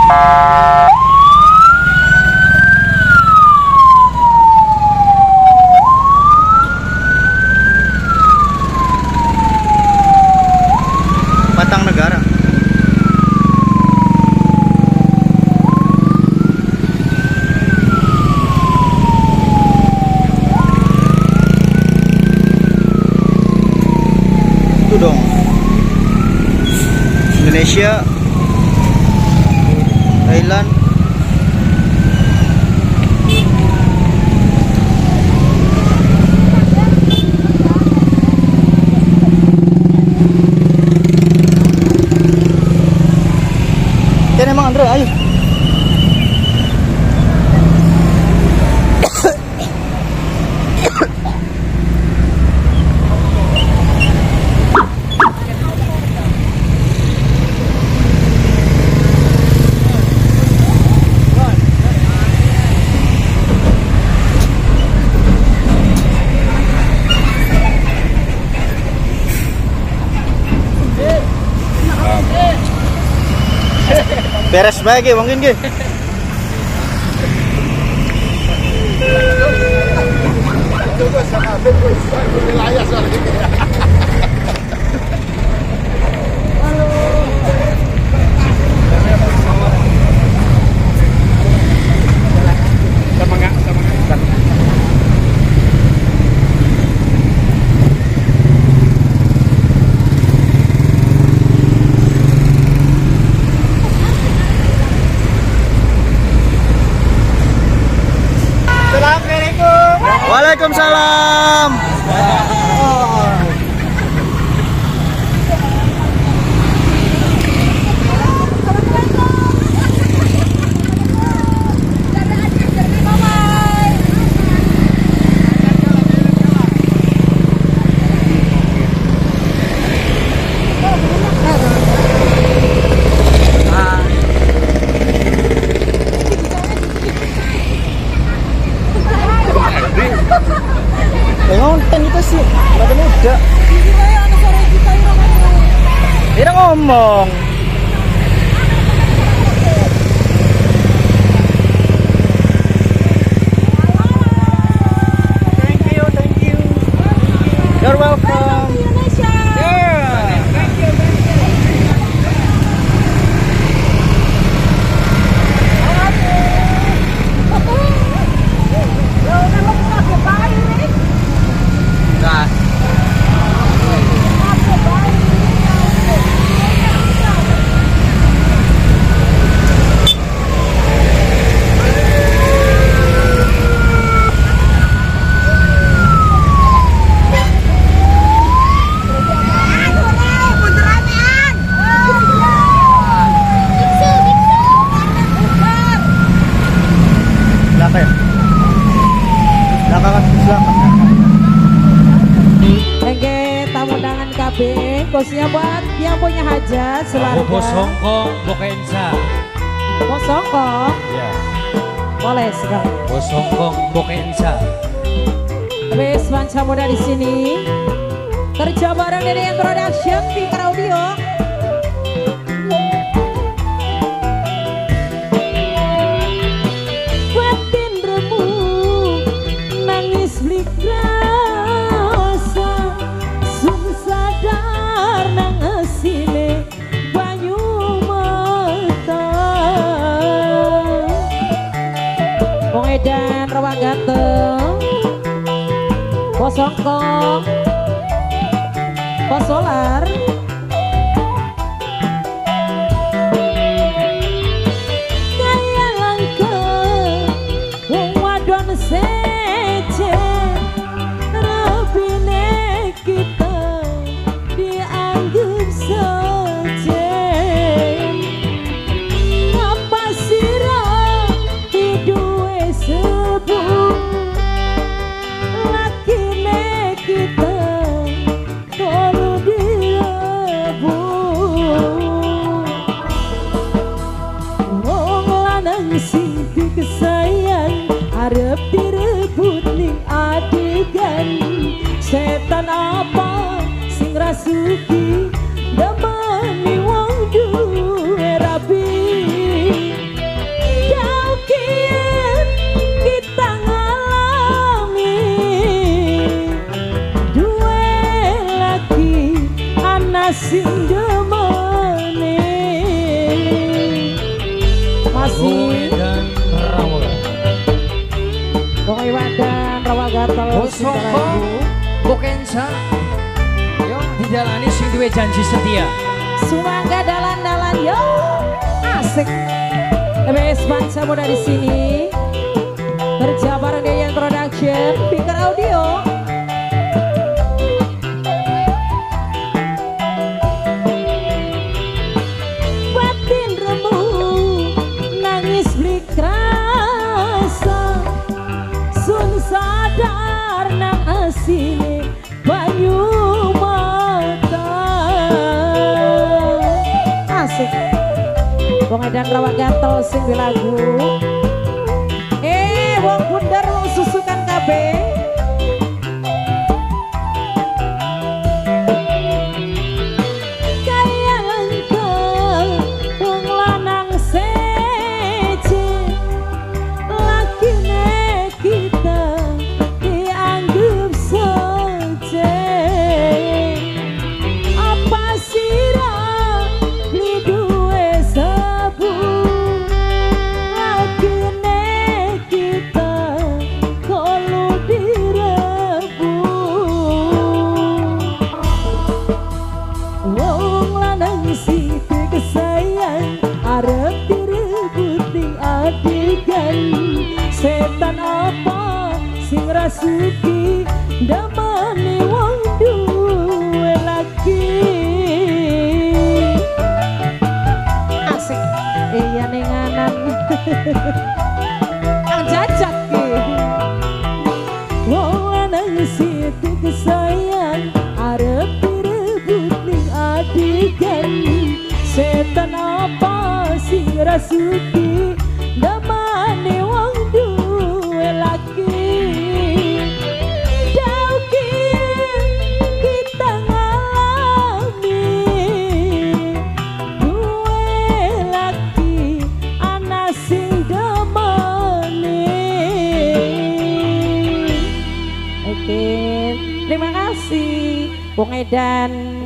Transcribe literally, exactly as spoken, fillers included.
Batang Negara. Itu dong. Indonesia, Thailand. Dan emang Andre, ayo. Beres baik ya mungkin ge. Waalaikumsalam. Ngonten itu sih, lagi muda. Dia ngomong. Thank you, thank you. You're welcome. Yeah. Thank you, thank you. Nah. Belakang ya? Belakang kan belakang. Tamu undangan K B, khususnya buat yang punya hajat selarga. Bos Hongkong, Bokensa. Bos Hongkong? Ya. Boleh sekali. Bos Hongkong, Bokensa. Wes manca muda di sini. Kerja bareng dari yang production, Fikar Audio. Batin remuk, nangis blik rasa. Sadar nang esine banyu mata. Wong edan rawa ganteng, Bos Hongkong, Bos Solar. Kaya langka wong wadon sece, rabine kita dianggap sejen. Ngapa sirah hiduwe sebut lakine kita kalau direbut. Wong lanang sing dikesayang arep direbut ning adegan. Setan apa sing rasuki damani wong duwe rabi. Bekasi. dan Rawa. Wong Iwan dan Rawa Gatel. Soko Bokensa. Yo dijalani sing duwe janji setia. Sumangga dalan-dalan yo asik. E B S Panca Muda di sini. Kerja bareng Deyan Production, Speaker Audio. Batin remuk nangis blik rasa, sun sadar nang asine banyu mata. Asik. Wong Edan Rawa Gatel sing di lagu. Eh, wong bundar wong susukan kabeh. Kaya engkau wong lanang sece, lakine kita dianggap saja. Apa sirah li duwe sabu, lakine kita kalau direbu. Wong lanang siti kesayang arep direbuti adegan. Setan apa sing rasuki damane wong duwe laki. Asik iya nenganan. Ang jajak ki. Wong lanang siti kesayang arep direbut ning adegan. Setan apa sing rasuki damane wong duwe laki. Dauki kita ngalami duwe laki ana sing damane. Oke, terima kasih Bung Edan.